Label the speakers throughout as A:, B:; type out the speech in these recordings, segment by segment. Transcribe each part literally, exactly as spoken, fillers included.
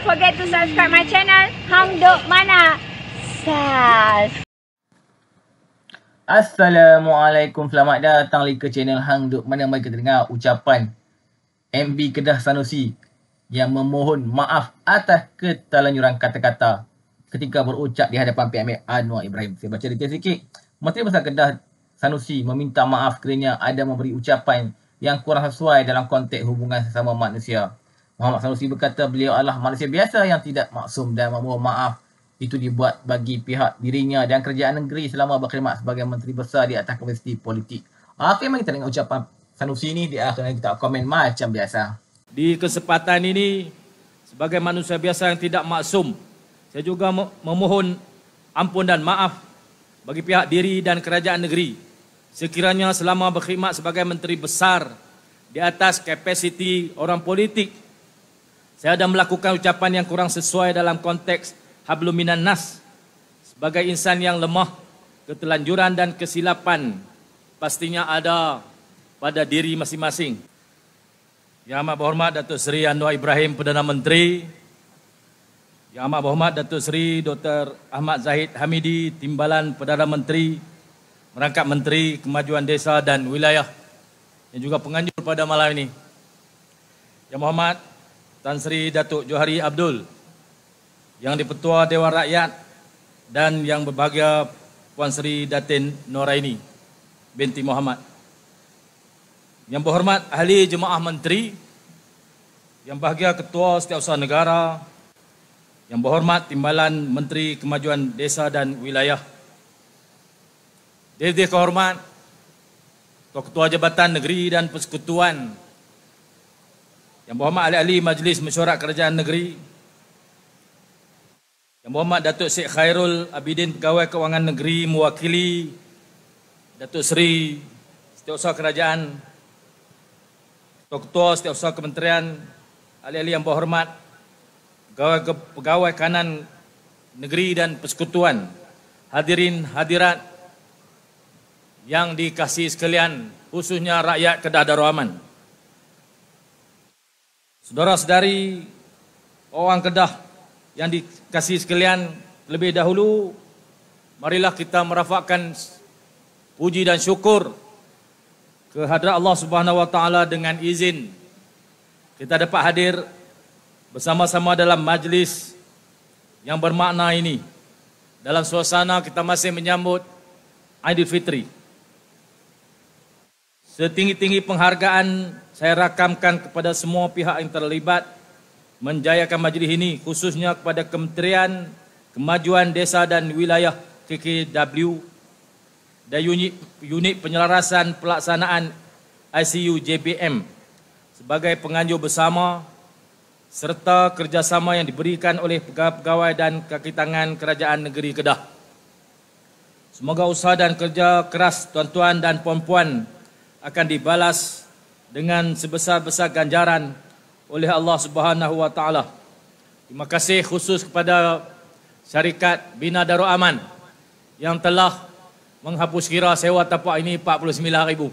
A: don't forget to subscribe my channel Hang Duk Mana Sas.
B: Assalamualaikum, selamat datang lagi ke channel Hang Duk Mana. Mari kita dengar ucapan M B Kedah Sanusi yang memohon maaf atas keterlanjuran kata-kata ketika berucap di hadapan P M Anwar Ibrahim. Saya baca detail sikit. Menteri Besar Kedah Sanusi meminta maaf kerana ada memberi ucapan yang kurang sesuai dalam konteks hubungan sesama manusia. Muhammad Sanusi berkata beliau adalah manusia biasa yang tidak maksum dan memohon maaf itu dibuat bagi pihak dirinya dan kerajaan negeri selama berkhidmat sebagai Menteri Besar di atas kapasiti politik. Okey, mari kita dengar ucapan Sanusi ni. Dia akan kita komen macam biasa.
C: Di kesempatan ini, sebagai manusia biasa yang tidak maksum, saya juga memohon ampun dan maaf bagi pihak diri dan kerajaan negeri sekiranya selama berkhidmat sebagai Menteri Besar di atas kapasiti orang politik, saya ada melakukan ucapan yang kurang sesuai dalam konteks hablum minan nas. Sebagai insan yang lemah, ketelanjuran dan kesilapan pastinya ada pada diri masing-masing. Yang amat berhormat Datuk Seri Anwar Ibrahim Perdana Menteri, Yang amat berhormat Datuk Seri Doktor Ahmad Zahid Hamidi Timbalan Perdana Menteri, Merangkap Menteri Kemajuan Desa dan Wilayah, yang juga penganjur pada malam ini. Yang berhormat Tan Sri Datuk Johari Abdul, Yang di-Pertua Dewan Rakyat, dan yang berbahagia Puan Sri Datin Noraini binti Muhammad. Yang berhormat Ahli Jemaah Menteri, yang bahagia Ketua Setiausaha Negara, yang berhormat Timbalan Menteri Kemajuan Desa dan Wilayah, Yang dihormat Ketua Jabatan Negeri dan Persekutuan, yang berhormat ahli-ahli Majlis Mesyuarat Kerajaan Negeri, yang berhormat Datuk Syed Khairul Abidin Pegawai Kewangan Negeri mewakili Datuk Seri Setiausaha Kerajaan, Ketua Setiausaha Kementerian, ahli-ahli yang berhormat Pegawai, Pegawai Kanan Negeri dan Persekutuan, hadirin hadirat yang dikasihi sekalian, khususnya rakyat Kedah Darul Aman. Saudara-saudari orang Kedah yang dikasihi sekalian, lebih dahulu marilah kita merafakkan puji dan syukur kehadrat Allah Subhanahu Wa Taala dengan izin kita dapat hadir bersama-sama dalam majlis yang bermakna ini, dalam suasana kita masih menyambut Aidilfitri. Setinggi-tinggi penghargaan saya rakamkan kepada semua pihak yang terlibat menjayakan majlis ini, khususnya kepada Kementerian Kemajuan Desa dan Wilayah K K W dan unit, unit penyelarasan pelaksanaan I C U J B M sebagai penganjur bersama, serta kerjasama yang diberikan oleh pegawai-pegawai dan kaki tangan Kerajaan Negeri Kedah. Semoga usaha dan kerja keras tuan-tuan dan puan-puan akan dibalas dengan sebesar-besar ganjaran oleh Allah Subhanahu Wa Taala. Terima kasih khusus kepada syarikat Bina Darul Aman yang telah menghapus kira sewa tapak ini empat puluh sembilan ribu.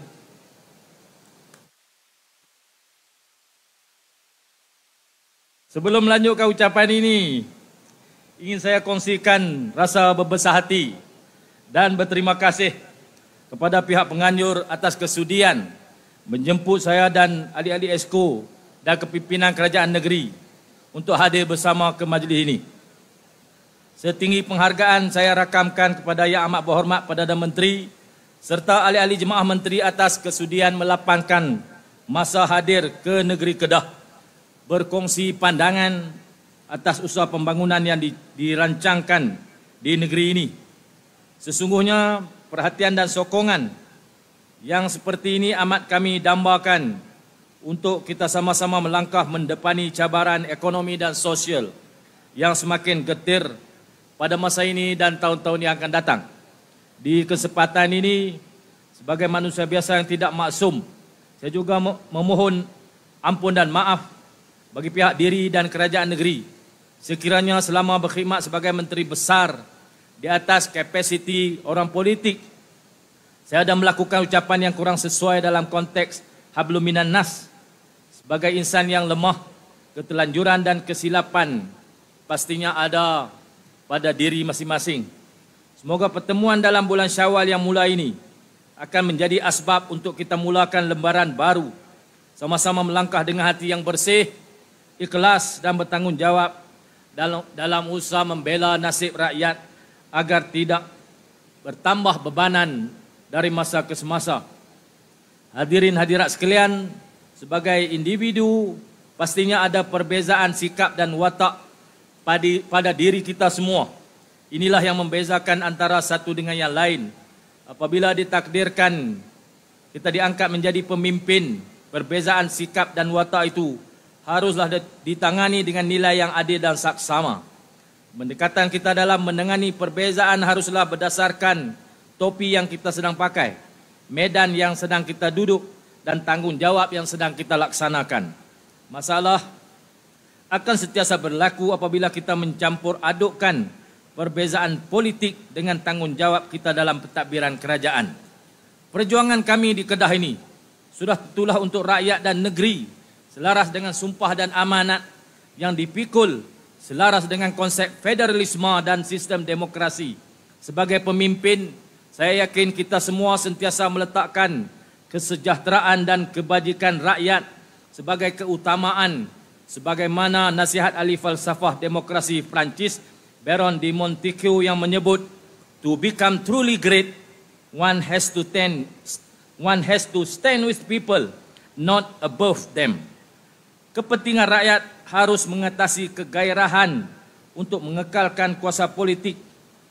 C: Sebelum melanjutkan ucapan ini, ingin saya kongsikan rasa berbesar hati dan berterima kasih kepada pihak penganjur atas kesudian menjemput saya dan ahli-ahli Esko dan kepimpinan kerajaan negeri untuk hadir bersama ke majlis ini. Setinggi penghargaan saya rakamkan kepada Yang Amat Berhormat Perdana Menteri serta ahli-ahli jemaah menteri atas kesudian melapangkan masa hadir ke negeri Kedah, berkongsi pandangan atas usaha pembangunan yang dirancangkan di negeri ini. Sesungguhnya perhatian dan sokongan yang seperti ini amat kami dambakan untuk kita sama-sama melangkah mendepani cabaran ekonomi dan sosial yang semakin getir pada masa ini dan tahun-tahun yang akan datang. Di kesempatan ini, sebagai manusia biasa yang tidak maksum, saya juga memohon ampun dan maaf bagi pihak diri dan kerajaan negeri sekiranya selama berkhidmat sebagai Menteri Besar di atas kapasiti orang politik, saya ada melakukan ucapan yang kurang sesuai dalam konteks hablum minan nas. Sebagai insan yang lemah, ketelanjuran dan kesilapan pastinya ada pada diri masing-masing. Semoga pertemuan dalam bulan Syawal yang mulai ini akan menjadi asbab untuk kita mulakan lembaran baru, sama-sama melangkah dengan hati yang bersih, ikhlas dan bertanggungjawab dalam, dalam usaha membela nasib rakyat agar tidak bertambah bebanan dari masa ke semasa. Hadirin hadirat sekalian, sebagai individu pastinya ada perbezaan sikap dan watak pada diri kita semua. Inilah yang membezakan antara satu dengan yang lain. Apabila ditakdirkan kita diangkat menjadi pemimpin, perbezaan sikap dan watak itu haruslah ditangani dengan nilai yang adil dan saksama. Pendekatan kita dalam menangani perbezaan haruslah berdasarkan topi yang kita sedang pakai, medan yang sedang kita duduk, dan tanggungjawab yang sedang kita laksanakan. Masalah akan sentiasa berlaku apabila kita mencampur adukkan perbezaan politik dengan tanggungjawab kita dalam pentadbiran kerajaan. Perjuangan kami di Kedah ini sudah tentulah untuk rakyat dan negeri, selaras dengan sumpah dan amanat yang dipikul, selaras dengan konsep federalisme dan sistem demokrasi. Sebagai pemimpin, saya yakin kita semua sentiasa meletakkan kesejahteraan dan kebajikan rakyat sebagai keutamaan, sebagaimana nasihat ahli falsafah demokrasi Perancis Baron de Montesquieu yang menyebut, to become truly great, one has to stand, one has to stand with people, not above them. Kepentingan rakyat harus mengatasi kegairahan untuk mengekalkan kuasa politik.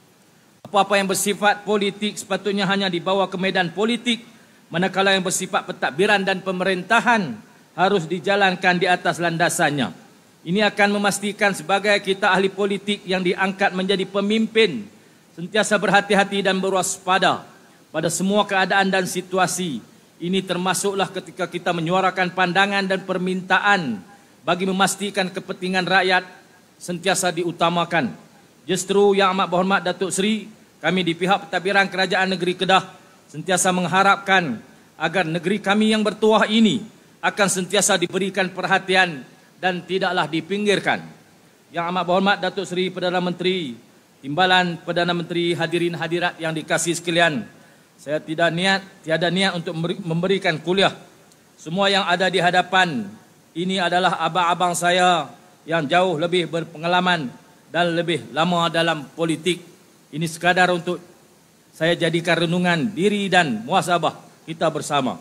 C: Apa-apa yang bersifat politik sepatutnya hanya dibawa ke medan politik, manakala yang bersifat pentadbiran dan pemerintahan harus dijalankan di atas landasannya. Ini akan memastikan sebagai kita ahli politik yang diangkat menjadi pemimpin, sentiasa berhati-hati dan berwaspada pada semua keadaan dan situasi. Ini termasuklah ketika kita menyuarakan pandangan dan permintaan bagi memastikan kepentingan rakyat sentiasa diutamakan. Justru Yang Amat Berhormat Datuk Seri, kami di pihak pentadbiran Kerajaan Negeri Kedah sentiasa mengharapkan agar negeri kami yang bertuah ini akan sentiasa diberikan perhatian dan tidaklah dipinggirkan. Yang Amat Berhormat Datuk Seri Perdana Menteri, Timbalan Perdana Menteri, hadirin hadirat yang dikasihi sekalian, saya tidak niat, tiada niat untuk memberikan kuliah. Semua yang ada di hadapan ini adalah abang-abang saya yang jauh lebih berpengalaman dan lebih lama dalam politik. Ini sekadar untuk saya jadikan renungan diri dan muhasabah kita bersama.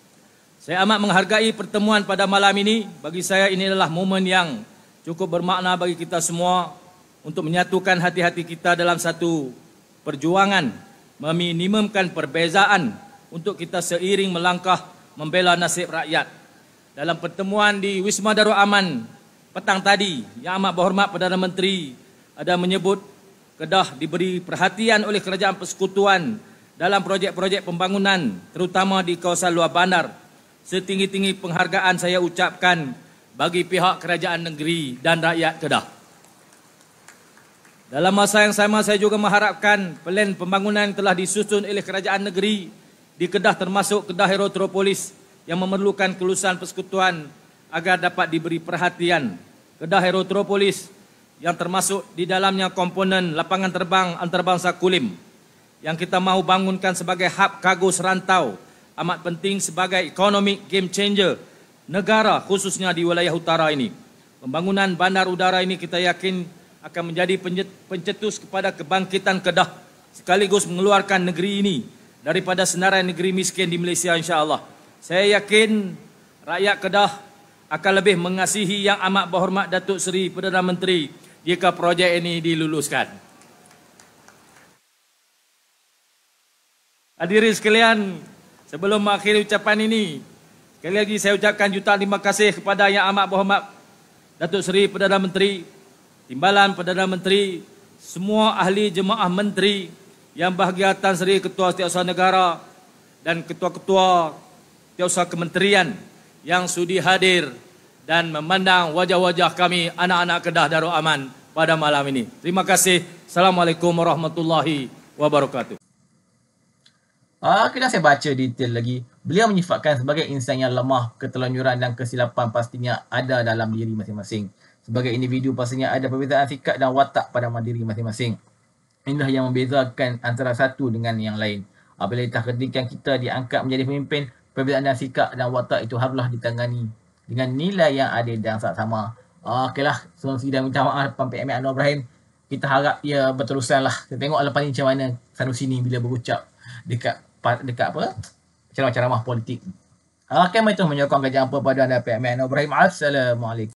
C: Saya amat menghargai pertemuan pada malam ini. Bagi saya ini adalah momen yang cukup bermakna bagi kita semua untuk menyatukan hati-hati kita dalam satu perjuangan, meminimumkan perbezaan untuk kita seiring melangkah membela nasib rakyat. Dalam pertemuan di Wisma Darul Aman petang tadi, Yang Amat Berhormat Perdana Menteri ada menyebut Kedah diberi perhatian oleh Kerajaan Persekutuan dalam projek-projek pembangunan terutama di kawasan luar bandar. Setinggi-tinggi penghargaan saya ucapkan bagi pihak kerajaan negeri dan rakyat Kedah. Dalam masa yang sama saya juga mengharapkan plan pembangunan yang telah disusun oleh kerajaan negeri di Kedah termasuk Kedah Aerotropolis yang memerlukan kelulusan persekutuan agar dapat diberi perhatian. Kedah Aerotropolis yang termasuk di dalamnya komponen lapangan terbang antarabangsa Kulim yang kita mahu bangunkan sebagai hub kargo serantau, amat penting sebagai economic game changer negara khususnya di wilayah utara ini. Pembangunan bandar udara ini kita yakin akan menjadi pencetus kepada kebangkitan Kedah sekaligus mengeluarkan negeri ini daripada senarai negeri miskin di Malaysia insya-Allah. Saya yakin rakyat Kedah akan lebih mengasihi Yang Amat Berhormat Datuk Seri Perdana Menteri jika projek ini diluluskan. Hadirin sekalian, sebelum mengakhiri ucapan ini, sekali lagi saya ucapkan jutaan terima kasih kepada Yang Amat Berhormat Datuk Seri Perdana Menteri, Timbalan Perdana Menteri, semua ahli jemaah menteri yang bahagia Tan Sri Ketua Setiausaha Negara dan ketua-ketua Setiausaha Kementerian yang sudi hadir dan memandang wajah-wajah kami anak-anak Kedah Darul Aman pada malam ini. Terima kasih. Assalamualaikum warahmatullahi wabarakatuh.
B: Ah, kena saya baca detail lagi. Beliau menyifatkan sebagai insan yang lemah, keterlanjuran dan kesilapan pastinya ada dalam diri masing-masing. Sebagai individu pastinya ada perbezaan sikap dan watak pada diri masing-masing. Inilah yang membezakan antara satu dengan yang lain. Apabila ketika kita diangkat menjadi pemimpin, perbezaan dan sikap dan watak itu haruslah ditangani dengan nilai yang adil dan sama. Okeylah, Sanusi dah minta maaf depan P M Anwar Ibrahim. Kita harap ia berterusan lah. Kita tengok lepas ni macam mana Sanusi ni bila berucap dekat dekat apa? Ceramah-ceramah politik. Okey, mari tu menyokong kerja apa pada anda P M Anwar Ibrahim. Assalamualaikum.